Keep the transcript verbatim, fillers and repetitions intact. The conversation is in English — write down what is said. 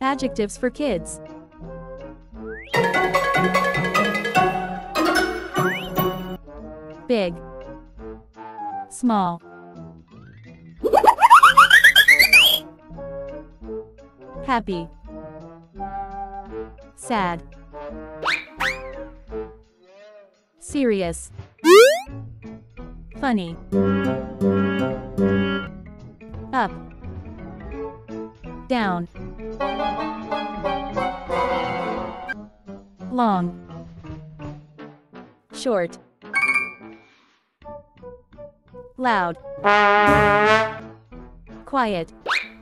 Adjectives for kids. Big, small, happy, sad, serious, funny, up, down, long, short, loud, quiet,